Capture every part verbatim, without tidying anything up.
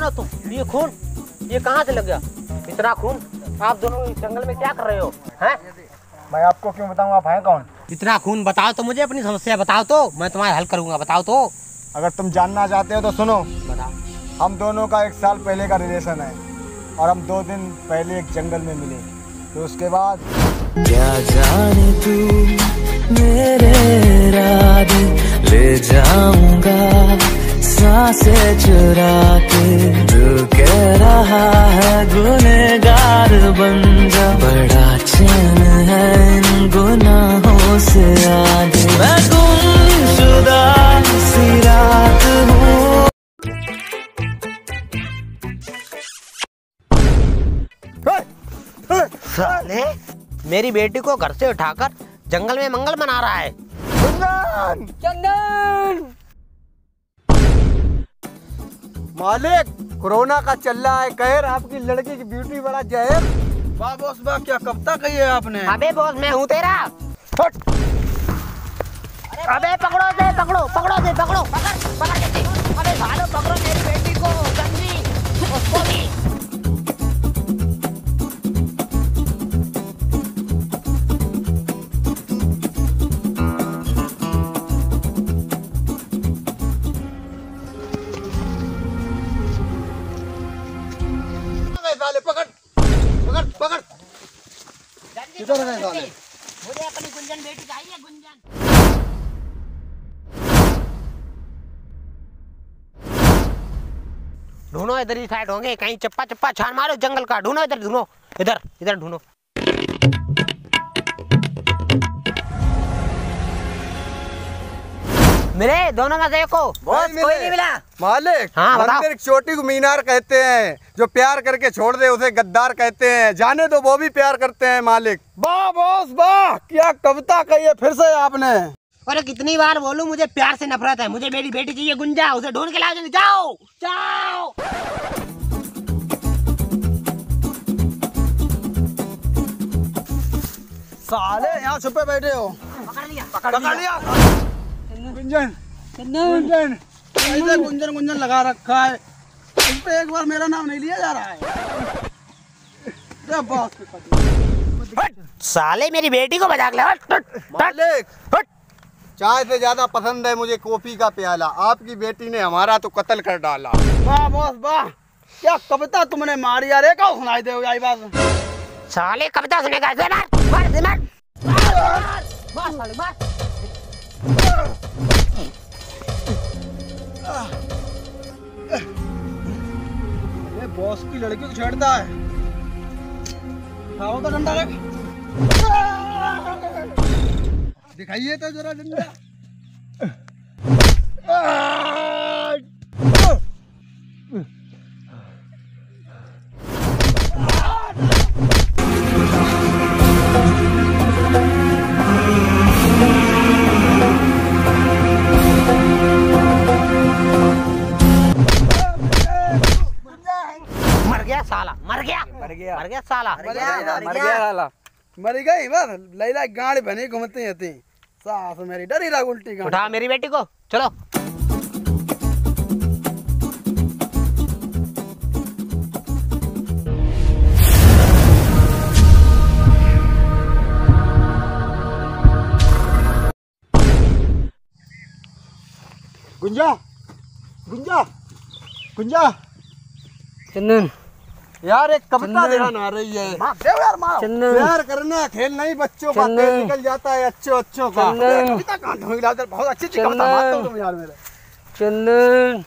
कौन हो तुम? ये खून ये कहाँ से लग गया? इतना खून आप दोनों इस जंगल में क्या कर रहे हो? हैं? मैं आपको क्यों बताऊं, आप हैं कौन? इतना खून बताओ तो मुझे, अपनी समस्या बताओ तो मैं तुम्हारा हल करूंगा। बताओ तो। अगर तुम जानना चाहते हो तो सुनो। बताओ। हम दोनों का एक साल पहले का रिलेशन है और हम दो दिन पहले एक जंगल में मिले, तो उसके बाद क्या जाने तू मेरे रात ले जाऊंगा सांसें चुरा के, जो कह रहा है गुनहगार बन जा, बड़ा चैन है इन गुनाहों से आगे, मैं गुमशुदा सी रात हूँ। साले मेरी बेटी को घर से उठाकर जंगल में मंगल मना रहा है। चंदन! चंदन! मालिक, कोरोना का चल रहा है कहर, आपकी लड़की की ब्यूटी बड़ा जहर। वाह बॉस वाह, क्या कब तक कही है आपने? अबे बॉस मैं हूँ तेरा। अबे पकड़ो दे, पकड़ो पकड़ो दे, पकड़ो पकड़ पकड़ के दे। अबे सालो पकड़ो मेरी बेटी को, गंदी उसको भी। पकड़ पकड़ पकड़। किधर गए साले? मुझे अपनी गुंजन बेटी चाहिए, गुंजन। ढूंढो, इधर ही साइड होंगे कहीं, चप्पा चप्पा छान मारो जंगल का। ढूंढो इधर, ढूंढो इधर इधर ढूंढो। मिले दोनों में से को बॉस कोई नहीं मिला। मालिक, हाँ, मंदिर चोटी को मीनार कहते हैं, जो प्यार करके छोड़ दे उसे गद्दार कहते हैं। जाने दो, वो भी प्यार करते हैं मालिक। वाह बॉस वाह, क्या कविता कही है फिर से आपने। अरे कितनी बार बोलूं, मुझे प्यार से नफरत है। मुझे मेरी बेटी चाहिए गुंजा, उसे ढूंढ के लाओ जल्दी। जाओ जाओ। साले यहाँ छुपे बैठे हो। पकड़ लिया पकड़ लिया। गुंजन गुंजन ऐसे गुंजन गुंजन लगा रखा है, इस पे एक बार मेरा नाम नहीं लिया जा रहा है। जब बॉस के हट, साले मेरी बेटी को मजाक ले। हट, हट, मालिक, हट। चाय से ज्यादा पसंद है मुझे कॉफी का प्याला। आपकी बेटी ने हमारा तो कत्ल कर डाला। वाह बॉस वाह, क्या कविता तुमने मारी यार। एक और सुनाई दे आई बात। साले कविता सुनेगा? मार मार दे, मार मार मार साले मार। ये बॉस की लड़की को छेड़ता है। खाओ तो डंडा रख, दिखाइए तो जरा डंडा। मर गया साला, मर गया मर गया मर गया साला, मर गया मर गया साला, मर गई बस। लैला गाड़ी बनी घूमती रहती, सास मेरी डरी रहा उल्टी गाड़ी। उठा मेरी बेटी को, चलो। गुंजा गुंजा गुंजा। चंदन यार एक कविता ध्यान आ रही है। यार मारो। प्यार करना खेल नहीं बच्चों का, तेल निकल जाता है अच्छो अच्छों का। कविता कहाँ ढूंढ ला, बहुत अच्छी अच्छी कविता मारते हो तुम यार मेरे। चंदन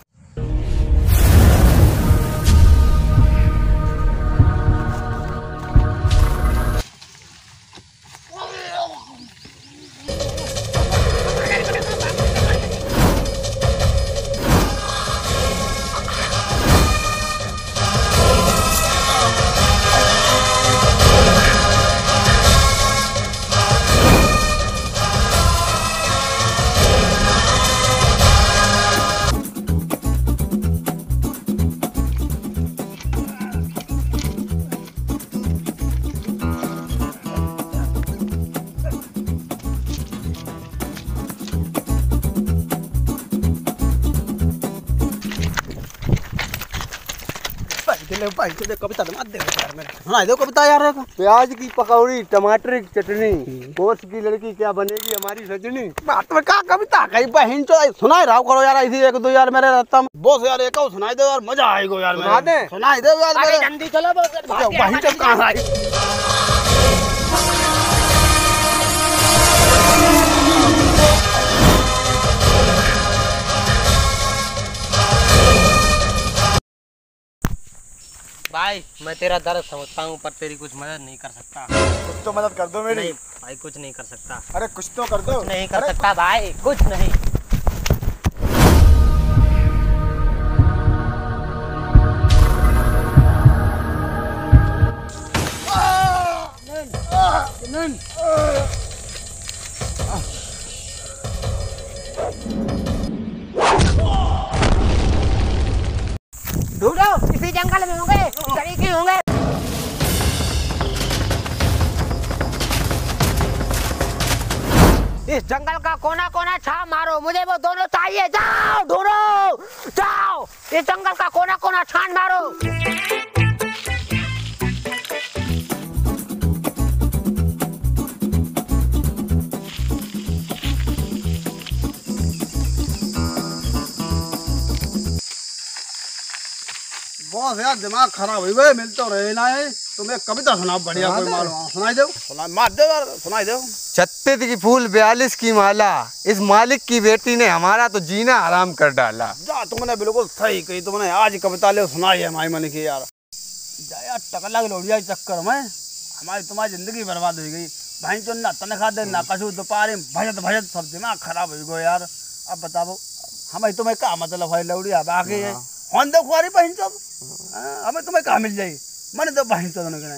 ले भाई तुझे कविता मत दे यार मेरे सुनाई दो कविता यार। प्याज की पकौड़ी, टमाटर की चटनी, कोस की लड़की क्या बनेगी हमारी सजनी। बात में क्या कविता कहीं बहन चो सुनाई रहा करो यार ऐसी एक दो यार मेरे रहता में बोस यार एक सुनाई दो यार मजा आएगा यार। सुना दे सुनाई दो यार अरे जल्दी चलो बहन चो कहाँ आई। भाई मैं तेरा दर्द समझता हूँ पर तेरी कुछ मदद नहीं कर सकता। कुछ तो मदद कर दो मेरी। नहीं भाई कुछ नहीं कर सकता। अरे कुछ तो कर दो। कुछ नहीं कर सकता भाई कुछ नहीं। ढूंढो इसी जंगल में होंगे, तरीके होंगे। इस जंगल का कोना कोना छाप मारो, मुझे वो दोनों चाहिए। जाओ ढूंढो, जाओ इस जंगल का कोना कोना छान मारो। बहुत यार दिमाग खराब हुई गए मिल तो रहे ना है। तुम्हें कविता सुना बढ़िया कोई मालूम सुनाई दो। सुना मार दो यार सुनाई दो। छत्तीस की फूल बयालीस की माला, इस मालिक की बेटी ने हमारा तो जीना हराम कर डाला। जा तुमने बिल्कुल सही कही। तुमने आज कविता ले सुनाई है हमारी मन की यार। जा यार टकला की लोड़िया के चक्कर में हमारी तुम्हारी जिंदगी बर्बाद हो गई। भाई चो ना तनखा दे ना कछु दोपहर भजत भजत सब दिमाग खराब हो गयो यार। अब बताओ हमें तुम्हें क्या मतलब है लौड़िया बाकी है हम दो खुआरी बहन चो हमें तुम्हें कहाँ मिल जाएगी मैंने तो बहन चो दोनों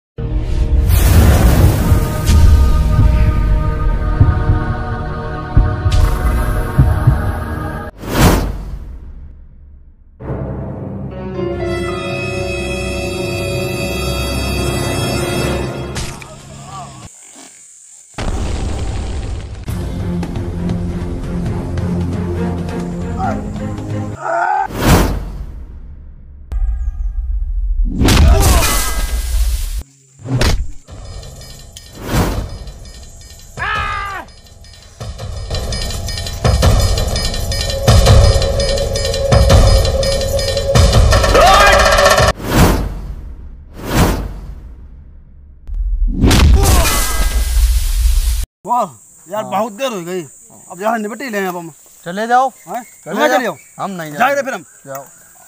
यार बहुत देर हो गई। अब यहाँ निपटी ले अब हम चले जाओ। चले जाओ हम नहीं जाएंगे फिर हम जाओ।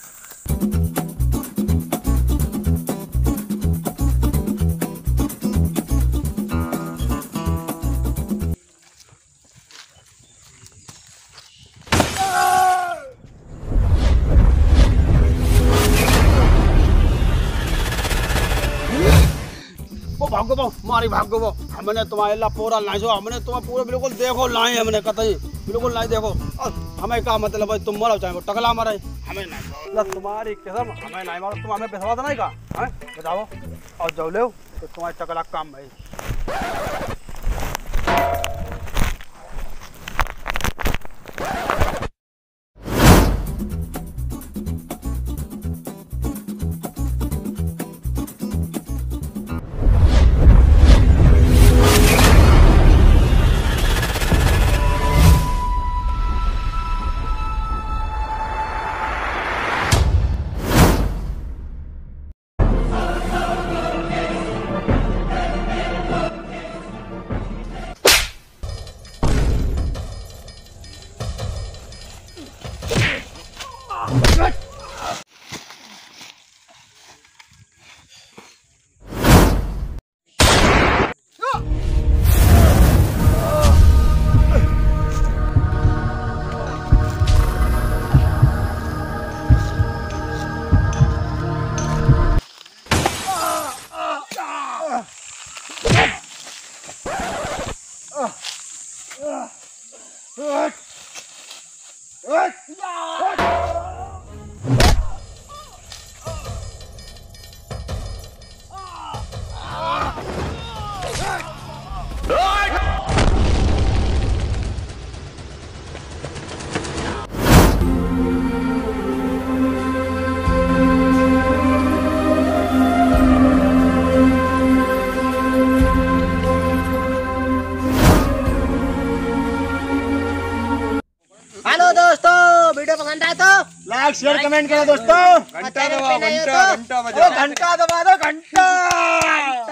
भागो बो मारी भागो बो हमने तुम्हारे ला पूरा लाए जो हमने तुम्हें पूरा बिल्कुल देखो लाए हमने कतई बिल्कुल लाए देखो। और हमें क्या मतलब है तुम मरो चाहे वो टकला मरे हमें नहीं ला तुम्हारी कसम हमें नहीं मारो। तुम हमें विश्वास नहीं का हैं बताओ और जाओ ले तो तुम्हारे टकला काम है। वीडियो पसंद आए तो लाइक शेयर कमेंट करो दोस्तों। घंटा दबाओ, घंटा घंटा बजाओ, घंटा दबा दो घंटा।